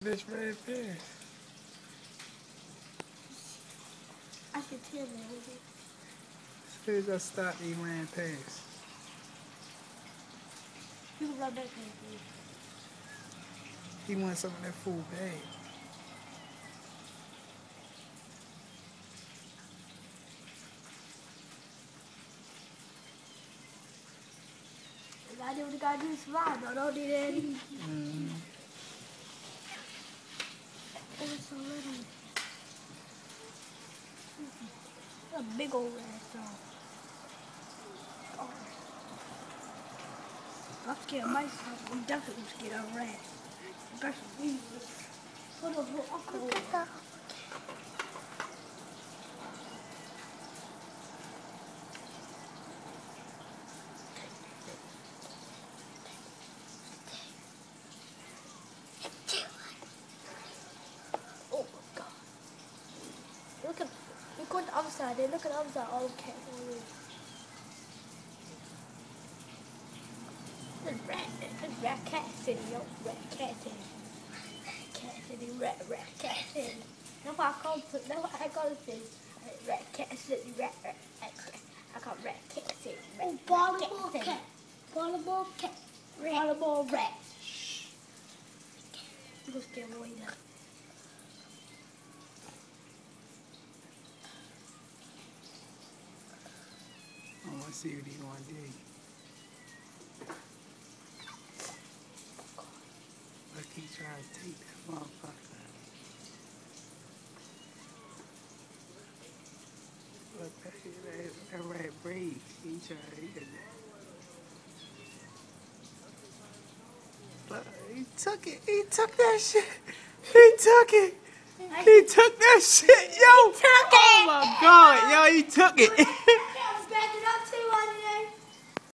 This red pants. I can tell that. As soon as I stop, he ran past. You can run back there. He wants some of that full bag. I do what I gotta do to survive, though. Don't do that either. Oh, it's so little. A big old ass dog. Oh. I'm scared of myself. I'm definitely scared of rats. Especially these. Hold on, hold on. Look at that. Oh my God. Look at, look on the other side there. Look at the other side. Oh, okay. It's rat cat city, yo. Rat cat city. Cat city, rat cat city. That's why I call it, that's why I call it rat cat city, rat cat. I call it rat cat city. Oh, volleyball cat. Volleyball cat. Volleyball rat. Shh. You gonna scare away now. I want to see what he gonna do. Look, he trying to take that motherfucker. Look, that rat brave. He trying to eat it. Look, he took it. He took that shit. He took it. He took that shit, yo. He took it. Oh my God, yo, he took it.